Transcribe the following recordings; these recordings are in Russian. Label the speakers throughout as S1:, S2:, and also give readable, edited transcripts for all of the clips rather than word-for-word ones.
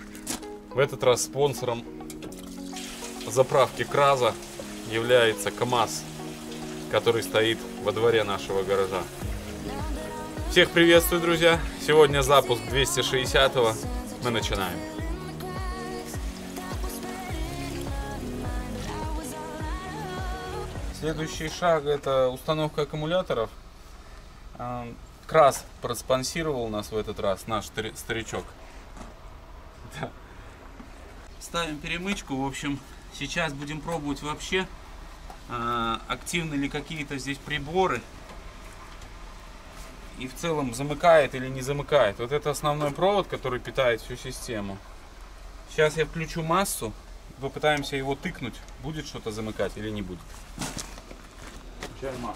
S1: В этот раз спонсором заправки Краза является КамАЗ, который стоит во дворе нашего гаража. Всех приветствую, друзья! Сегодня запуск 260-го. Мы начинаем. Следующий шаг — это установка аккумуляторов. КамАЗ проспонсировал нас в этот раз, наш старичок. Да. Ставим перемычку. В общем, сейчас будем пробовать вообще, активны ли какие-то здесь приборы. И в целом замыкает или не замыкает. Вот это основной провод, который питает всю систему. Сейчас я включу массу. Попытаемся его тыкнуть. Будет что-то замыкать или не будет. Включаем массу.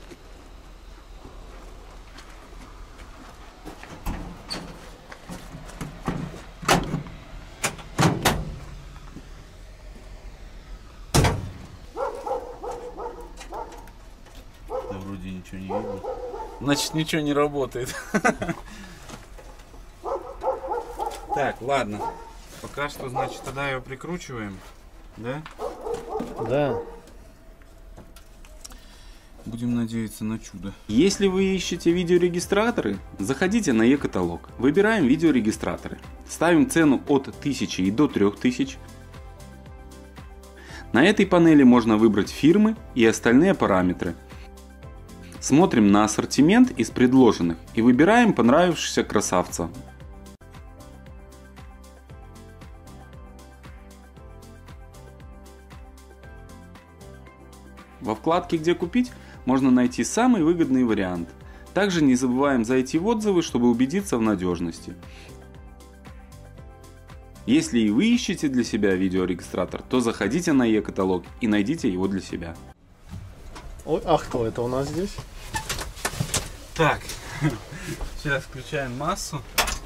S1: Да вроде ничего не видно. Значит, ничего не работает. Так, ладно. Пока что, значит, тогда ее прикручиваем. Да?
S2: Да.
S1: Будем надеяться на чудо. Если вы ищете видеорегистраторы, заходите на e-каталог. Выбираем видеорегистраторы. Ставим цену от 1000 и до 3000. На этой панели можно выбрать фирмы и остальные параметры. Смотрим на ассортимент из предложенных и выбираем понравившегося красавца. Во вкладке «Где купить» можно найти самый выгодный вариант. Также не забываем зайти в отзывы, чтобы убедиться в надежности. Если и вы ищете для себя видеорегистратор, то заходите на e-каталог и найдите его для себя.
S2: Ой, а кто это у нас здесь?
S1: Так, сейчас включаем массу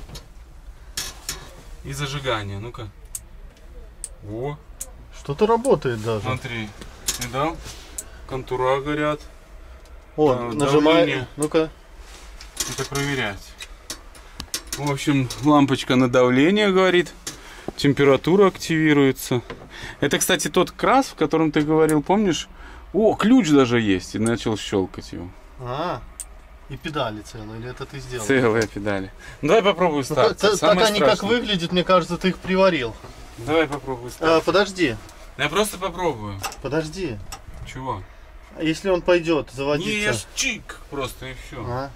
S1: и зажигание. Ну-ка. О,
S2: что-то работает даже.
S1: смотри, видал? Контура горят.
S2: О, нажимай.
S1: Давление.
S2: Ну-ка.
S1: Это проверять. В общем, лампочка на давление говорит. Температура активируется. Это, кстати, тот КамАЗ, в котором ты говорил, помнишь? О, ключ даже есть. И начал щелкать его.
S2: И педали целые, или это ты сделал?
S1: Целые педали. Ну, давай попробуй старт.
S2: Так они как выглядят, мне кажется, ты их приварил.
S1: Давай попробуй старт.
S2: Подожди.
S1: Я просто попробую.
S2: Подожди.
S1: Чего?
S2: А если он пойдет заводиться?
S1: Не, я ж чик просто и все.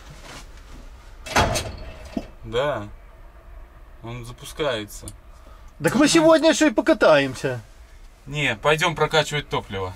S1: Да. Он запускается.
S2: Так мы сегодня еще и покатаемся.
S1: Не, пойдем прокачивать топливо.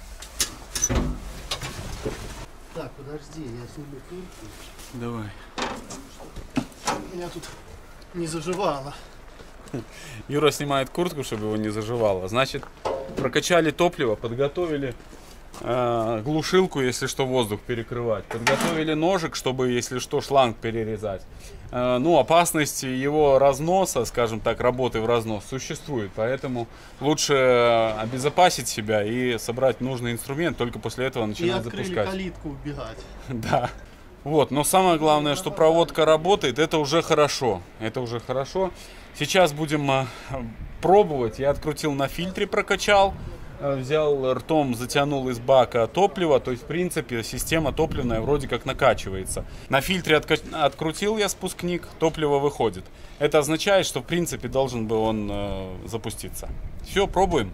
S2: Так, подожди, я сниму куртку.
S1: Давай.
S2: Меня тут не заживало.
S1: Юра снимает куртку, чтобы его не заживало. Значит, прокачали топливо, подготовили глушилку, если что, воздух перекрывать. Подготовили ножик, чтобы, если что, шланг перерезать. Ну, опасность его разноса, скажем так, работы в разнос существует. Поэтому лучше обезопасить себя и собрать нужный инструмент, только после этого начинать запускать.
S2: И открыли калитку убегать.
S1: Да. Вот, но самое главное, что проводка работает, это уже хорошо. Это уже хорошо. Сейчас будем пробовать. Я открутил на фильтре, прокачал. Взял ртом, затянул из бака топливо. То есть, в принципе, система топливная вроде как накачивается. На фильтре открутил я спускник, топливо выходит. Это означает, что, в принципе, должен бы он запуститься. Все, пробуем.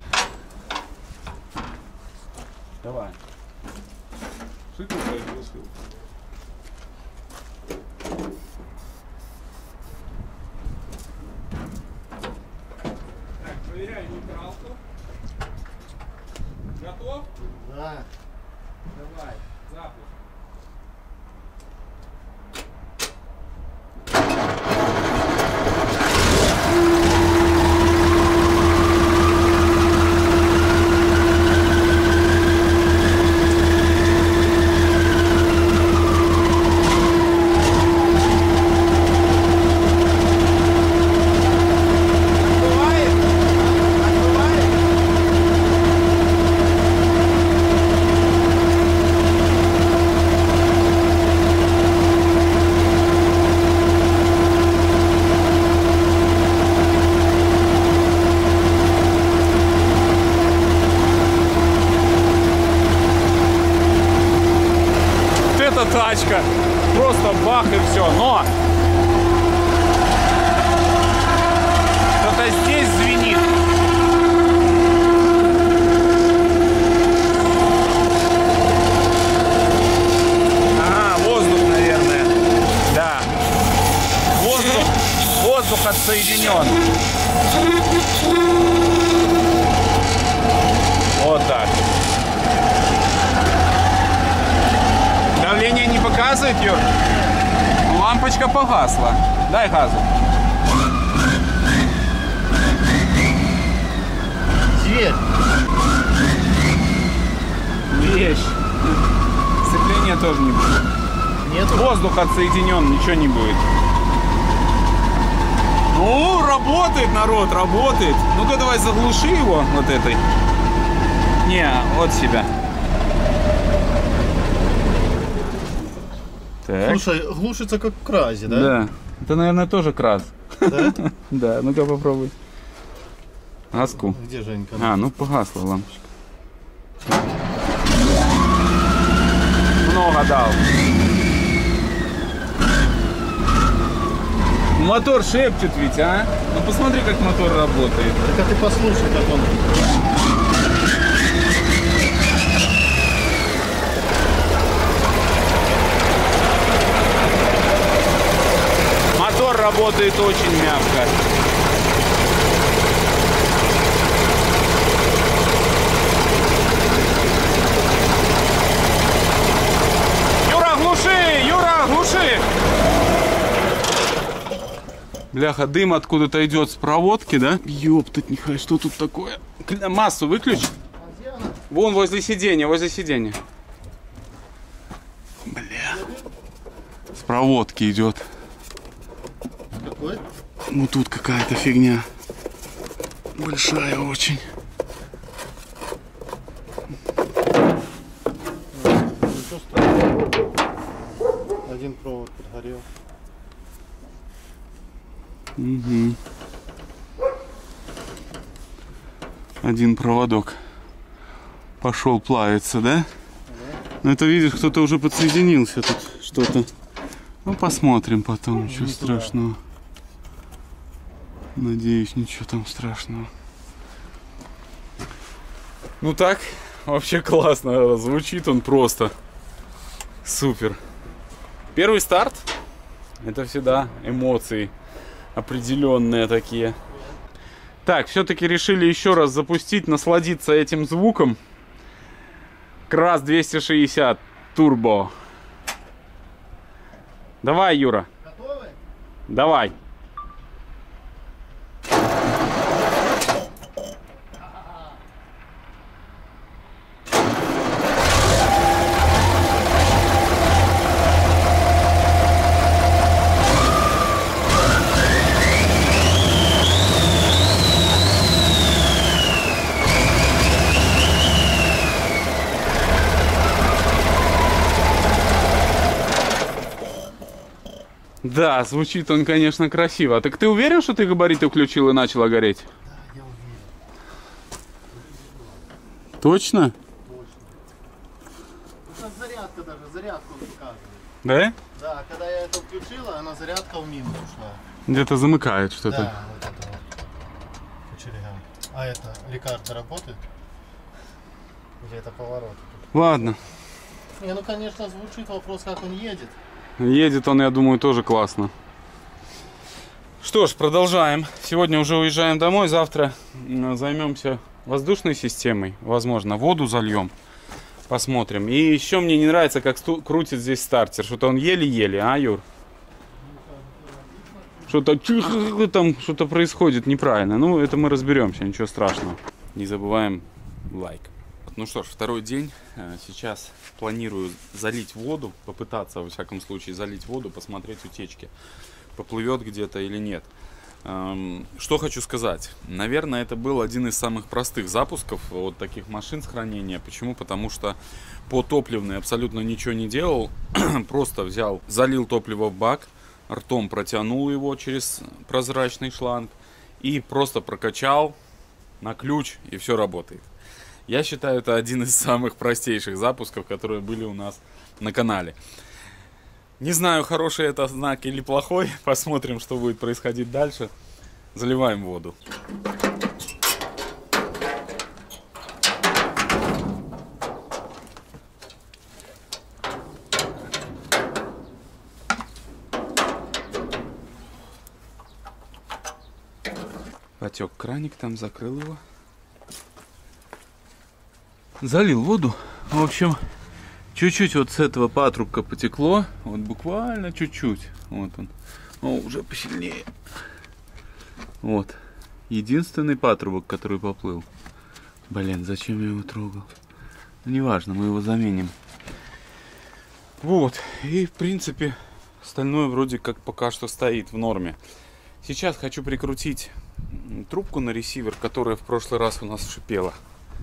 S1: Давай. Так, проверяю нейтралку. Готов?
S2: Да.
S1: Давай, запуск. все, но что-то здесь звенит. Ага, воздух, наверное. Да. Воздух отсоединен. Вот так. Давление не показывает, Юр? Лампочка погасла. Дай газу.
S2: Дверь.
S1: Вещь. Сцепления тоже не будет.
S2: Нет.
S1: Воздух отсоединен, ничего не будет. Ну, работает, народ, работает. Ну-ка, давай заглуши его вот этой. Не, от себя. Так.
S2: Слушай, глушится как в кразе, да?
S1: Да. Это, наверное, тоже крас.
S2: Да?
S1: Да, ну-ка попробуй. Газку.
S2: Где Женька?
S1: А, ну погасла лампочка. Много дал. Мотор шепчет ведь, а? Ну посмотри, как мотор работает.
S2: Так а ты послушай, как он.
S1: Мотор работает очень мягко. Юра, глуши! Юра, глуши! Бляха, дым откуда-то идет с проводки, да? Ёптать, нехай, что тут такое? Массу выключи. Вон возле сиденья, возле сиденья. Бля. С проводки идет.
S2: Какой?
S1: Ну тут какая-то фигня. Большая очень.
S2: Ничего страшного. Один провод подгорел.
S1: Угу. Один проводок пошел плавиться, да? Ну это видишь, кто-то уже подсоединился тут что-то. Ну посмотрим потом, ничего страшного. Надеюсь, ничего там страшного. Ну так, вообще классно звучит он просто. Супер. Первый старт. Это всегда эмоции определенные такие. Так, все-таки решили еще раз запустить, насладиться этим звуком. КРАС 260 турбо. Давай, Юра.
S2: Готовы?
S1: Давай. Да, звучит он, конечно, красиво. Так ты уверен, что ты габариты включил и начало гореть?
S2: Да, я уверен.
S1: Точно?
S2: Точно. Это зарядка даже, зарядку он показывает.
S1: Да?
S2: Да, когда я это включила, она зарядка в минус ушла.
S1: Где-то замыкает что-то.
S2: Да, вот это вот. По черегам. А это, Рикардо работает? Или это поворот?
S1: Ладно.
S2: Не, ну конечно звучит, вопрос, как он едет.
S1: Едет он, я думаю, тоже классно. Что ж, продолжаем. Сегодня уже уезжаем домой. Завтра займемся воздушной системой. Возможно, воду зальем. Посмотрим. И еще мне не нравится, как крутит здесь стартер. Что-то он еле-еле, а, Юр? Что-то там что-то происходит неправильно. Ну, это мы разберемся, ничего страшного. Не забываем лайк. Ну что ж, второй день. Сейчас планирую залить воду, попытаться, во всяком случае, залить воду, посмотреть утечки. Поплывет где-то или нет. Что хочу сказать. Наверное, это был один из самых простых запусков вот таких машин с хранения. Почему? Потому что по топливной абсолютно ничего не делал. Просто взял, залил топливо в бак, ртом протянул его через прозрачный шланг и просто прокачал на ключ, и все работает. Я считаю, это один из самых простейших запусков, которые были у нас на канале. Не знаю, хороший это знак или плохой. Посмотрим, что будет происходить дальше. Заливаем воду. Потек краник, там закрыл его. Залил воду. В общем, чуть-чуть вот с этого патрубка потекло. Вот буквально чуть-чуть. Вот он. О, уже посильнее. Вот. Единственный патрубок, который поплыл. Блин, зачем я его трогал? Ну, неважно, мы его заменим. Вот. И, в принципе, остальное вроде как пока что стоит в норме. Сейчас хочу прикрутить трубку на ресивер, которая в прошлый раз у нас шипела.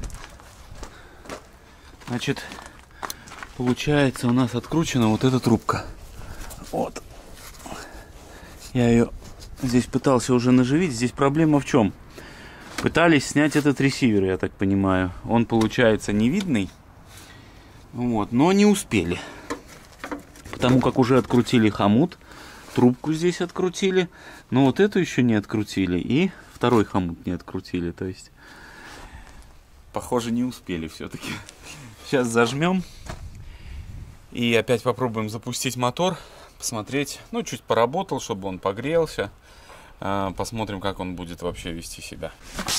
S1: Значит, получается, у нас откручена вот эта трубка. Вот. Я ее здесь пытался уже наживить. Здесь проблема в чем? Пытались снять этот ресивер, я так понимаю. Он получается невидный. Вот, но не успели. Потому как уже открутили хомут. Трубку здесь открутили. Но вот эту еще не открутили. И второй хомут не открутили. То есть, похоже, не успели все-таки. Сейчас зажмем. И опять попробуем запустить мотор. Посмотреть. Ну, чуть поработал, чтобы он погрелся. Посмотрим, как он будет вообще вести себя.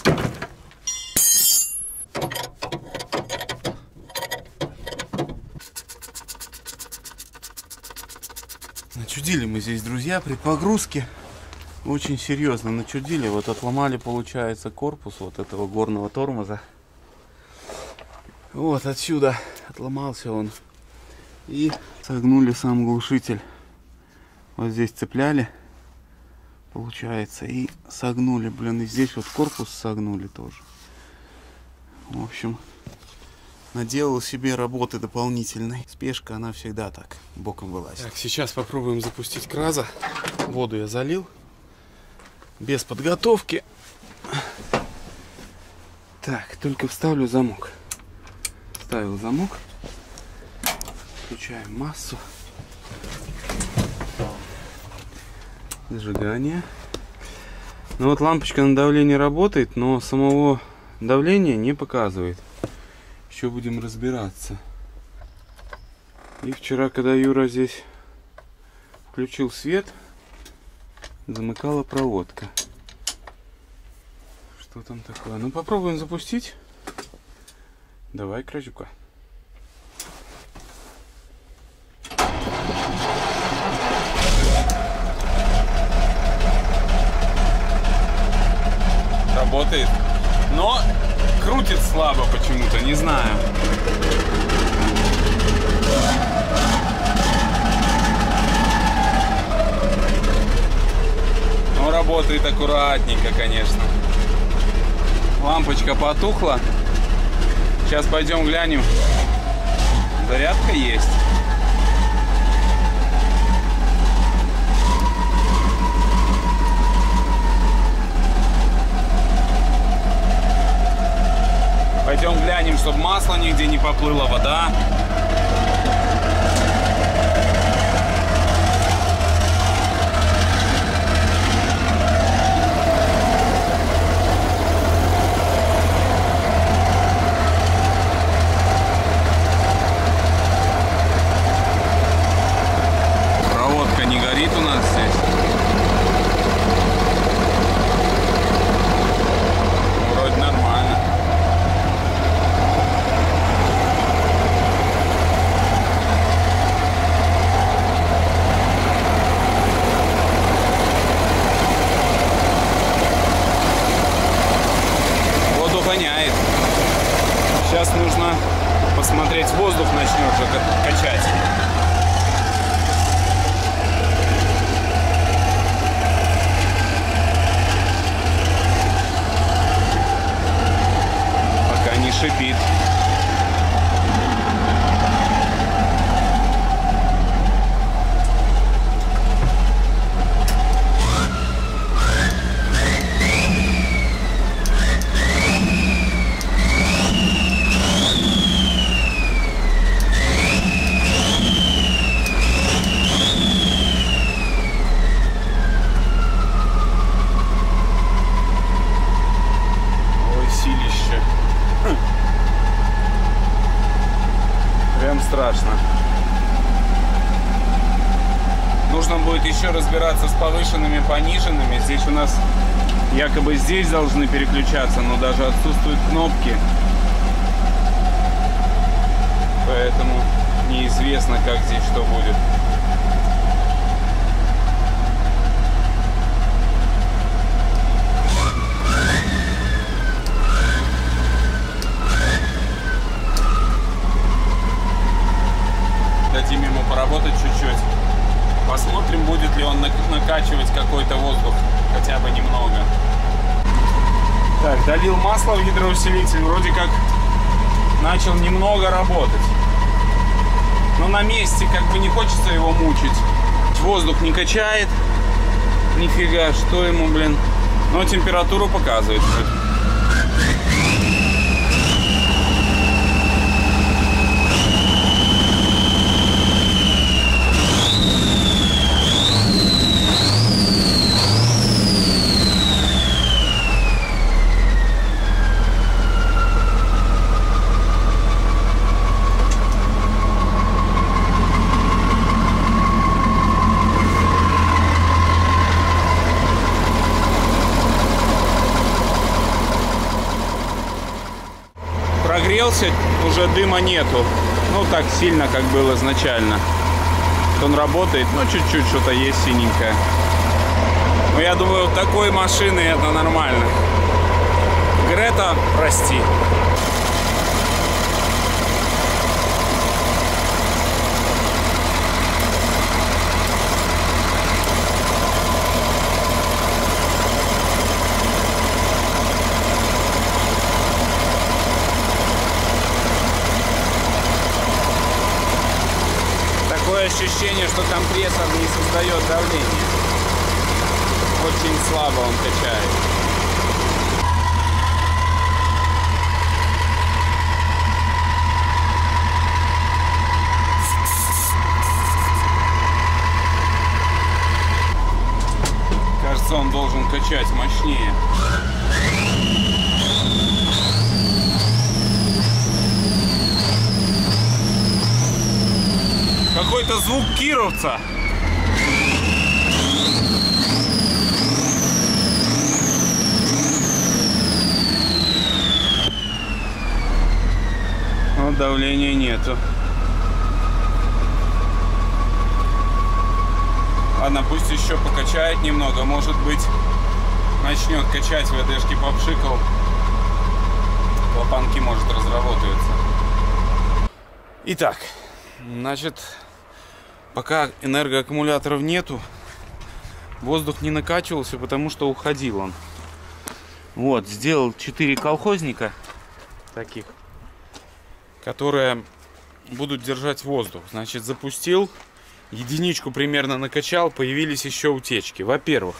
S1: Начудили мы здесь, друзья, при погрузке. Очень серьезно начудили. Вот отломали, получается, корпус вот этого горного тормоза. Вот отсюда отломался он. И согнули сам глушитель. Вот здесь цепляли, получается, и согнули. Блин, и здесь вот корпус согнули тоже. В общем, наделал себе работы дополнительной. Спешка, она всегда так боком вылазит. Так, сейчас попробуем запустить краза. Воду я залил. Без подготовки. Так, только вставлю замок. Вставил замок. Включаем массу. Зажигание. Ну вот лампочка на давление работает, но самого давления не показывает. Еще будем разбираться. И вчера, когда Юра здесь включил свет, замыкала проводка. Что там такое? Ну попробуем запустить. Давай, Кражука. Работает, но крутит слабо почему-то, не знаю. Но работает аккуратненько, конечно. Лампочка потухла. Сейчас пойдем глянем. Зарядка есть. Пойдем глянем, чтобы масло нигде не поплыла, вода. Проводка не горит у нас здесь. Вроде нормально. Гоняет. Сейчас нужно посмотреть, воздух начнет же качать. Пока не шипит. разобраться с повышенными, пониженными. Здесь у нас якобы здесь должны переключаться, но даже отсутствуют кнопки. Поэтому неизвестно, как здесь что будет. Дадим ему поработать чуть-чуть. Посмотрим, будет ли он накачивать какой-то воздух, хотя бы немного. Так, долил масло в гидроусилитель, вроде как начал немного работать. Но на месте как бы не хочется его мучить. Воздух не качает. Нифига, что ему, блин. Но температуру показывает. Прогрелся, уже дыма нету. Ну, так сильно, как было изначально. Он работает, но чуть-чуть что-то есть синенькое. Но я думаю, у такой машины это нормально. Грета, прости. Ощущение, что компрессор не создает давления. Очень слабо он качает. Кажется, он должен качать мощнее. Какой-то звук кировца. Но давления нету. Ладно, пусть еще покачает немного. Может быть, начнет качать, ВДшки попшикал. Клапанки, может, разработаются. Итак, значит, пока энергоаккумуляторов нету, воздух не накачивался, потому что уходил он. Вот, сделал 4 колхозника таких, которые будут держать воздух. Значит, запустил, единичку примерно накачал, появились еще утечки. Во-первых,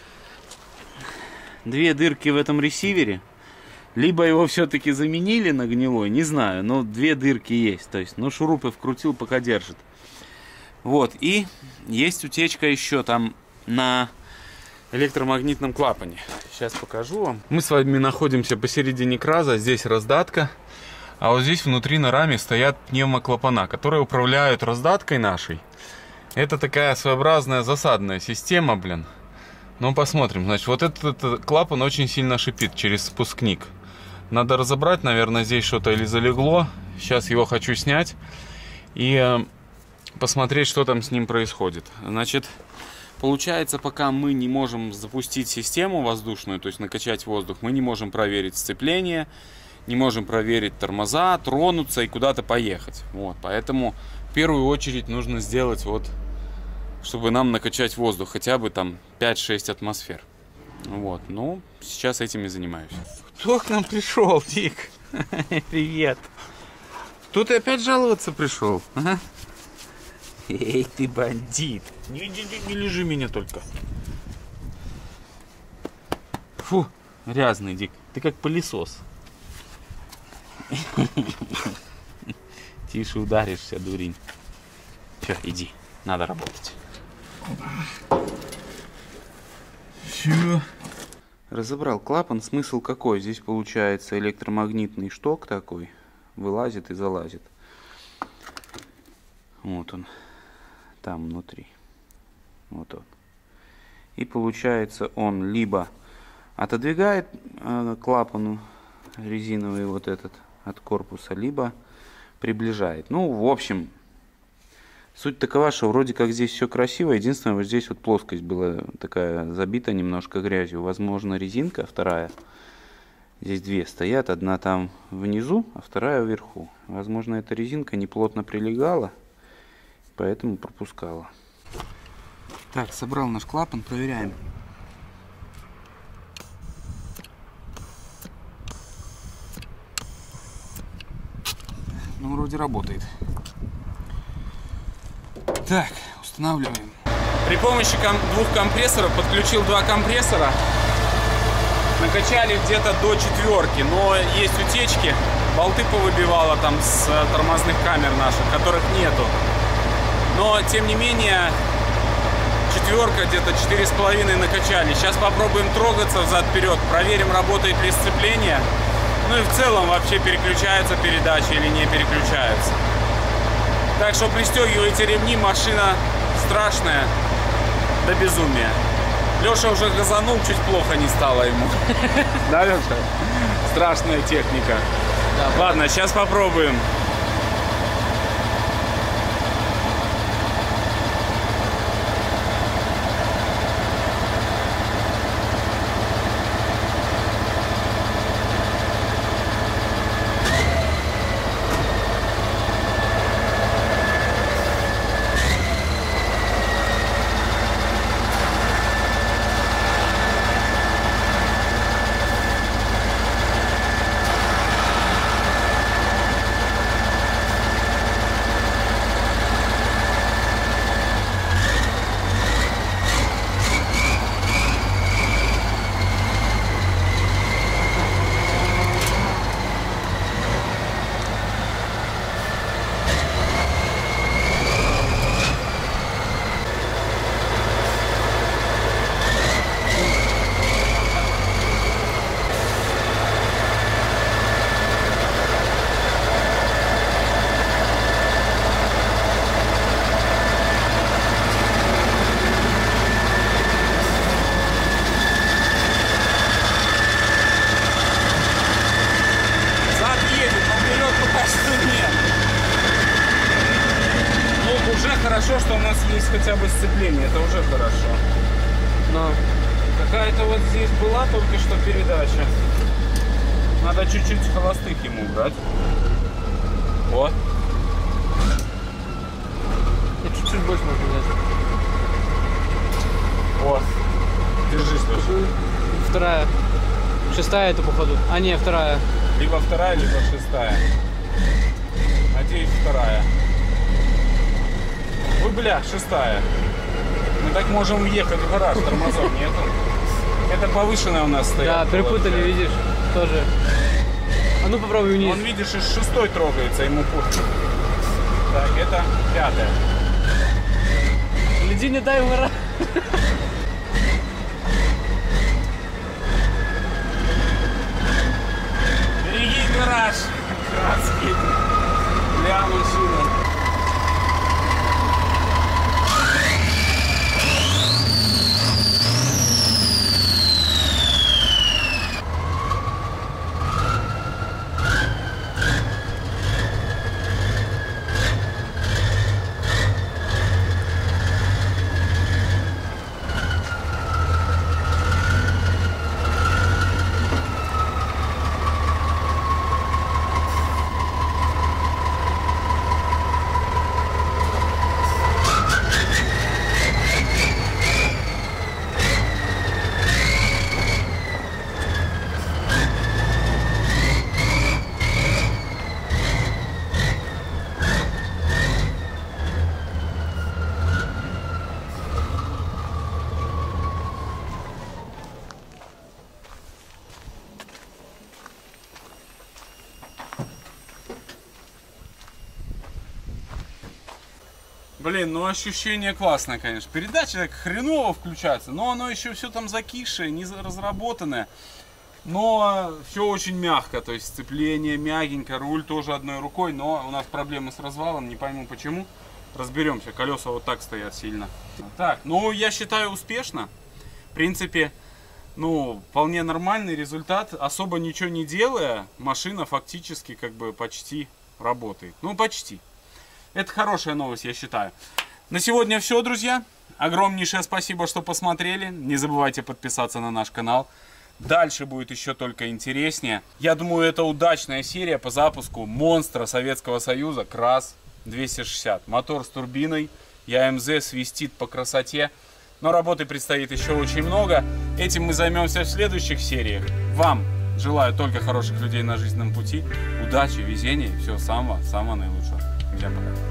S1: 2 дырки в этом ресивере. Либо его все-таки заменили на гнилой, не знаю, но 2 дырки есть. То есть, ну, шурупы вкрутил, пока держит. Вот, и есть утечка еще там на электромагнитном клапане. Сейчас покажу вам. Мы с вами находимся посередине краза, здесь раздатка. А вот здесь внутри на раме стоят пневмоклапана, которые управляют раздаткой нашей. Это такая своеобразная засадная система, блин. Ну, посмотрим. Значит, вот этот клапан очень сильно шипит через спускник. Надо разобрать, наверное, здесь что-то или залегло. Сейчас его хочу снять и посмотреть, что там с ним происходит. Значит, получается, пока мы не можем запустить систему воздушную, то есть накачать воздух, мы не можем проверить сцепление, не можем проверить тормоза, тронуться и куда-то поехать. Вот, поэтому в первую очередь нужно сделать вот, чтобы нам накачать воздух, хотя бы там 5-6 атмосфер. Вот, ну, сейчас этим и занимаюсь. Кто к нам пришел, Дик? Привет. Кто ты опять жаловаться пришел? Ага. Эй, ты бандит. Не лежи меня только. Фу, грязный, Дик. Ты как пылесос. Тише ударишься, дурень. Все, иди, надо работать. Все. Разобрал клапан. Смысл какой? Здесь получается электромагнитный шток такой. Вылазит и залазит. Вот он. Там внутри. Вот он.
S3: И получается, он либо отодвигает клапан резиновый вот этот от корпуса, либо приближает. Ну, в общем, суть такова, что вроде как здесь все красиво. Единственное, вот здесь вот плоскость была такая забита немножко грязью. Возможно, резинка вторая. Здесь две стоят. Одна там внизу, а вторая вверху. Возможно, эта резинка не плотно прилегала, поэтому пропускала. Так, собрал наш клапан, проверяем. Ну, вроде работает. Так, устанавливаем.
S1: При помощи двух компрессоров подключил два компрессора. Накачали где-то до 4, но есть утечки. Болты повыбивало там с тормозных камер наших, которых нету. Но, тем не менее, 4 где-то 4,5 накачали. Сейчас попробуем трогаться взад-вперед, проверим, работает ли сцепление. Ну и в целом вообще переключаются передачи или не переключаются. Так что пристегивайте ремни, машина страшная до безумия. Леша уже газанул, чуть плохо не стало ему. Да, Леша? Страшная техника. Да, ладно, сейчас попробуем. Хорошо, что у нас есть хотя бы сцепление, это уже хорошо. Но какая-то вот здесь была только что передача. Надо чуть-чуть холостых ему убрать. Вот.
S4: И чуть-чуть больше можно взять.
S1: Вот. Держись, Леша.
S4: Вторая. Шестая это походу. А не, вторая.
S1: Либо вторая, либо шестая. Надеюсь, вторая. Ой, бля, шестая. Мы так можем въехать в гараж, тормозов нету. Это повышенная у нас стоит.
S4: Да, перепутали, видишь, тоже. А ну попробуй вниз.
S1: Он, видишь, из шестой трогается, ему пух. Так, это пятая.
S4: Гляди, не дай в гараж.
S1: Береги гараж. Краски. Бля, машина. Блин, ну ощущение классное, конечно. Передача так хреново включается, но оно еще все там закисшее, не разработанное. Но все очень мягко, то есть сцепление мягенько, руль тоже одной рукой, но у нас проблемы с развалом, не пойму почему. Разберемся, колеса вот так стоят сильно. Так, ну я считаю успешно. принципе, ну, вполне нормальный результат. Особо ничего не делая, машина фактически как бы почти работает. Ну, почти. Это хорошая новость, я считаю. На сегодня все, друзья. Огромнейшее спасибо, что посмотрели. Не забывайте подписаться на наш канал. Дальше будет еще только интереснее. Я думаю, это удачная серия по запуску монстра Советского Союза КРАС 260. Мотор с турбиной. ЯМЗ свистит по красоте. Но работы предстоит еще очень много. Этим мы займемся в следующих сериях. Вам желаю только хороших людей на жизненном пути. Удачи, везения и всего самого наилучшего. Всем пока.